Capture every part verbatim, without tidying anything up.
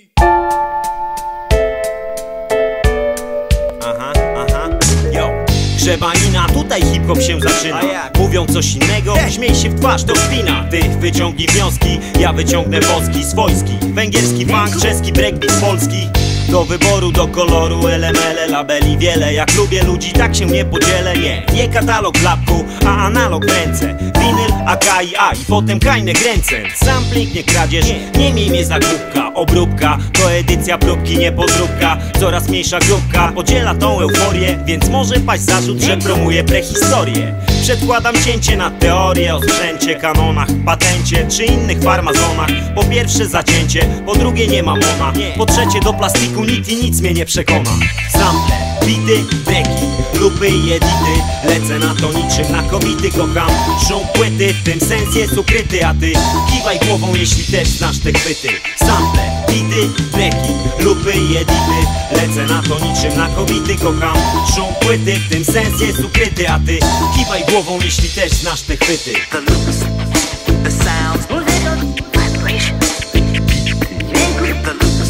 Aha, aha, yo. Grzebanina, tutaj hip-hop się zaczyna. Mówią coś innego, śmiej się w twarz, to wpina. Ty wyciągnij wnioski, ja wyciągnę woski swojski. Węgierski funk, czeski breakbeat, polski. Do wyboru, do koloru, elemele, labeli wiele. Jak lubię ludzi, tak się nie podzielę, nie. Nie katalog w lapku, a analog w ręce. Winyl, a K i A i potem kajne gręcę. Sampling, nie kradzież, nie miej mnie za głupka. Obróbka, to edycja próbki, nie podróbka. Coraz mniejsza grupka podziela tą euforię, więc może paść zarzut, że promuję prehistorię. Przedkładam cięcie na teorię o sprzęcie, kanonach, patencie czy innych farmazonach. Po pierwsze zacięcie, po drugie nie ma mona. Po trzecie do plastiku nikt i nic mnie nie przekona. Sample, bity, breki, lupy i edity. Lecę na to niczym na kobity, kocham szum płyty, w tym sens jest ukryty. A ty kiwaj głową, jeśli też znasz te chwyty. Sample, bity, breki, lupy i edity. Lecę na to niczym na kobity, kocham szum płyty, w tym sens jest ukryty. A ty kiwaj głową, jeśli też znasz te chwyty. The loops, the sounds, vibration. The loops,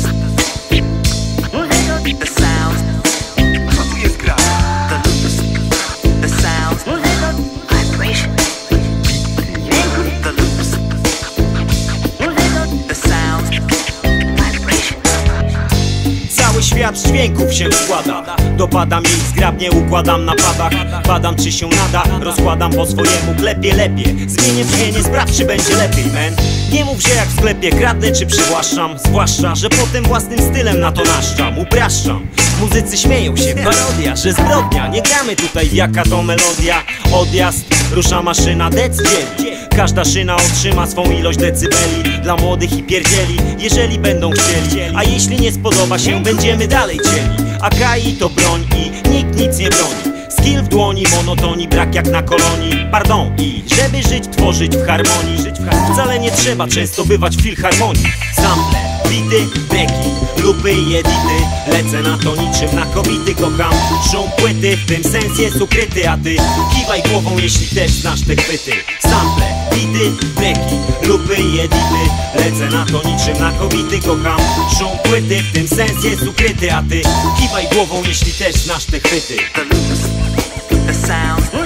the sounds. Co tu jest gra? The loops, the sounds, vibration. The loops, the sounds, vibration. Cały świat z dźwięków się składa. Dopadam jej zgrabnie, układam na padach. Badam czy się nada, rozkładam po swojemu. Klepie lepiej, zmienię brzmienie, sprawdź czy będzie lepiej, man. Nie mów, że jak w sklepie kradnę czy przywłaszczam. Zwłaszcza, że potem własnym stylem na to naszczam, upraszczam. Muzycy śmieją się, parodia, że zbrodnia. Nie gramy tutaj jaka to melodia. Odjazd, rusza maszyna, dec dzieli. Każda szyna otrzyma swą ilość decybeli. Dla młodych i pierdzieli, jeżeli będą chcieli. A jeśli nie spodoba się, będziemy dalej cieli. A K I to broń i nikt nic nie broni. Skill w dłoni, monotonii, brak jak na kolonii. Pardon, i żeby żyć, tworzyć w harmonii. Wcale nie trzeba często bywać w filharmonii. Sample, bity, breki, lupy i edity. Lecę na to niczym na kobity, kocham szum płyty, w tym sens jest ukryty. A ty kiwaj głową, jeśli też znasz te chwyty. Sample, bity, breki, lupy i edity. Lecę na to niczym na kobity, kocham szum płyty, w tym sens jest ukryty. A ty kiwaj głową, jeśli też znasz te chwyty. The loops, the sounds.